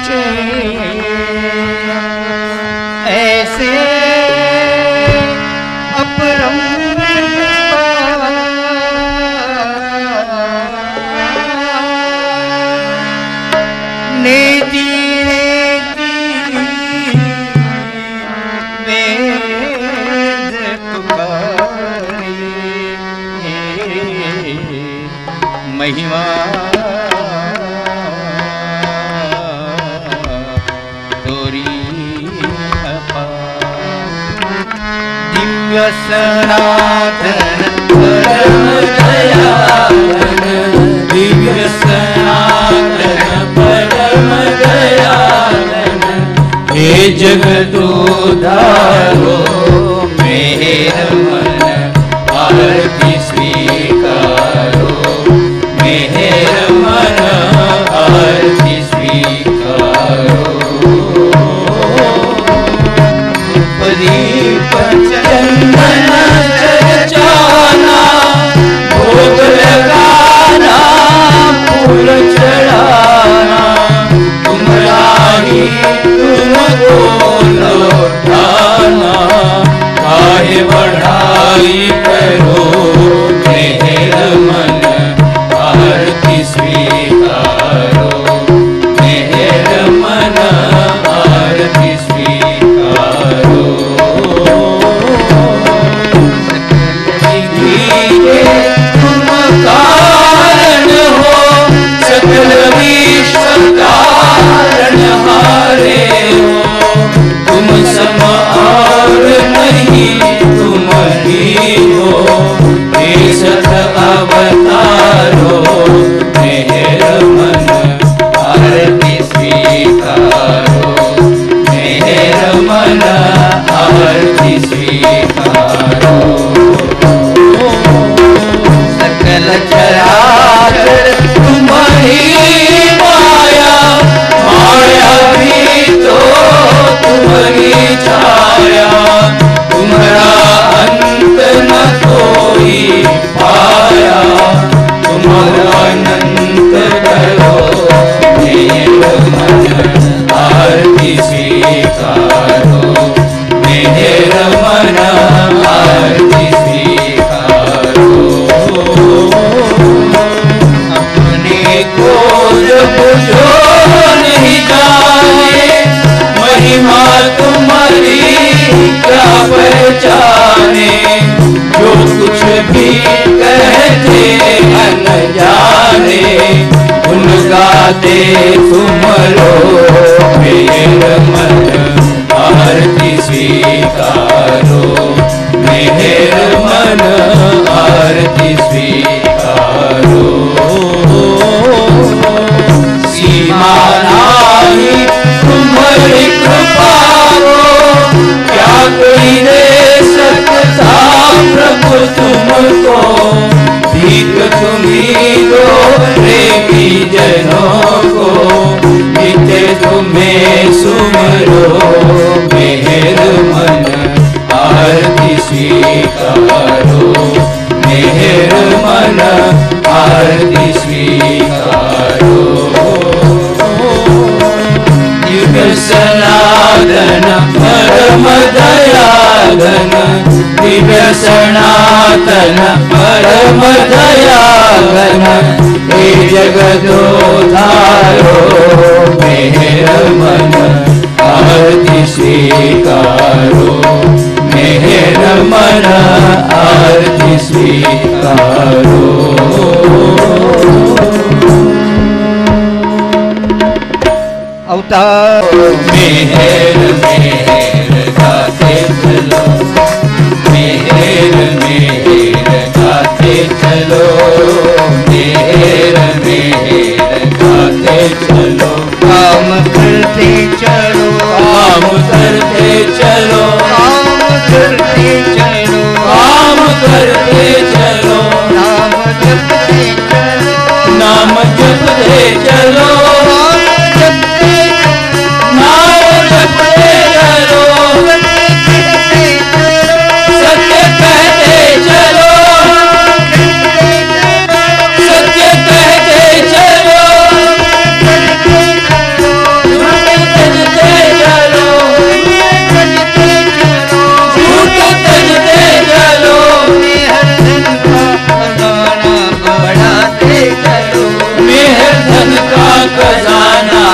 नीचे ऐसे अपरम नेति नेति वेद पुकारे महिमा सनातन परम दयालन दिव्य सनातन परम दयालन हे जगदोधारो मेहर मन आरती स्वीकारो मेहर मन आरती स्वीकारो दीप चंदन चर्चाना भोग लगाना फूल चढ़ाना तुमराही तुमको लौटाना काहे बढ़ाई करो मेहर मन आरती स्वीकारो मेहर मन आरती स्वीकारो सकल विश्व कारण हारे हो तुम सम और नहीं तुम ही हो हे सत अवतारो मेहर मन आरती स्वीकारो मेहर मन आरती स्वीकारो सकल चराचर तुम्हारी माया माया भी तो तुम्हारी छाया तुम्हारा अंत न कोई पाया तुम्हारा अनंत करो मेहर मन आरती स्वीकारो मेहर मन आरती स्वीकारो को जब जो नहीं जाने महिमा तुम्हारी क्या पहचाने जो कुछ भी कहते अनजाने उन गाते तुम लो मेहर मन आरती स्वीकारो मेहर मन आरती स्वीकारो सीमा नाही तुम्हारी कृपा को क्या कोई दे सकता प्रभु तुमको भीख तुम्ही दो प्रेमी जनों को नित्य तुम्हें सुमरो मेहर मन आरती स्वीकारो मेहर मन आरती स्वीकारो दिव्य सनातन परम दयालन दिव्य सनातन परम दयालन हे जगदोधारो मेहर मन आरती स्वीकारो मेहर मन आरती स्वीकारो अवतार मेहर मेहर गाते चलो मेहर मेहर गाते चलो मेहर मेहर गाते चलो काम करते चलो काम करते चलो काम करते चलो काम करते चलो नाम जपते चलो नाम जपते चलो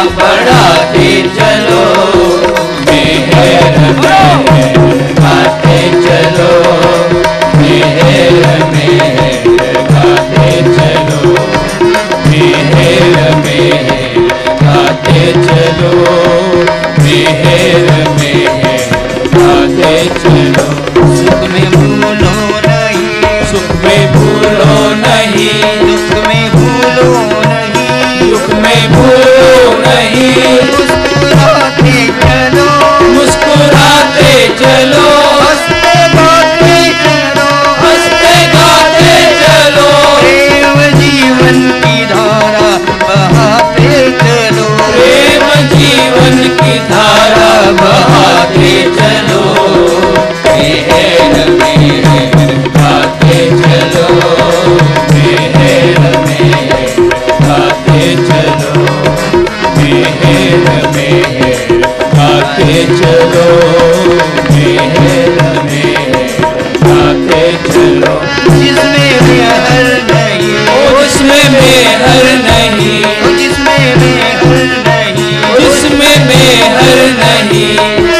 बढ़ाते चलो, मेहर मेहर गाते चलो, मेहर मेहर गाते चलो, मेहर मेहर गाते चलो, मेहर मेहर गाते चलो। सुख में भूलो नहीं, सुख में भूलो नहीं, दुख में भूलो नहीं, दुख में भूलो नहीं, मुस्कुराते चलो, मुस्कुराते चलो, हंसते गाते चलो, हंसते गाते चलो, प्रेम जीवन की धारा बहाते चलो, प्रेम जीवन की धारा बहाते चलो, मेहर मेहर गाते चलो, मेहर मेहर गाते चलो, मेहर मेहर गाते चलो, मेहर मेहर गाते चलो। जिसमें मेहर नहीं, ओ जिसमें मेहर नहीं, जिसमें मेहर नहीं, जिसमें मेहर नहीं,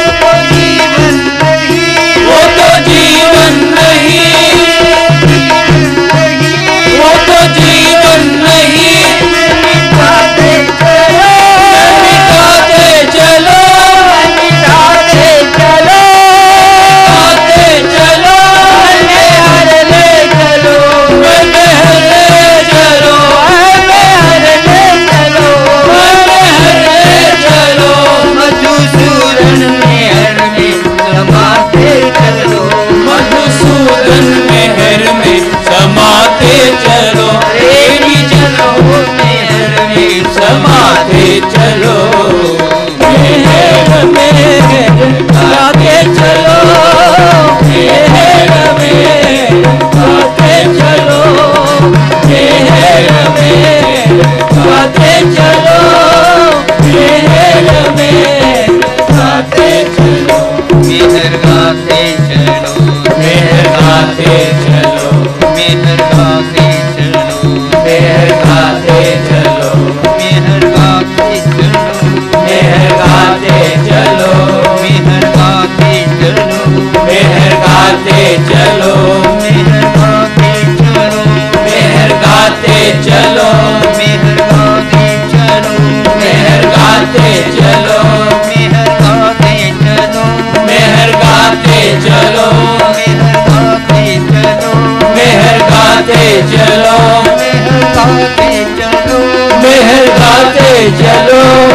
वो तो जीवन नहीं, वो तो जीवन नहीं, वो तो जीवन नहीं, मिटाते चलो, मिटाते चलो, मिटाते चलो, मिटाते चलो, मेहर ले चलो, मेहर ले चलो, मेहर ले चलो, मेहर ले चलो, मधुसूदन मेहर में समाते चलो, मधुसूदन मेहर में समाते चलो, प्रेमी चलो मेहर में समाते चलो, मेहर मेहर गाते चलो, मेहर मेहर गाते चलो, मेहर मेहर गाते चलो, मेहर मेहर गाते चलो, मेहर गाते चलो, मेहर गाते चलो, मेहर गाते चलो, मेहर गाते चलो, मेहर गाते चलो, मेहर गाते चलो, मेहर गाते चलो, मेहर गाते चलो, मेहर गाते चलो, मेहर गाते चलो, मेहर गाते चलो, मेहर गाते चलो, मेहर गाते चलो, मेहर गाते चलो, मेहर गाते चलो, मेहर गाते चलो, मेहर गाते चलो, मेहर गाते चलो,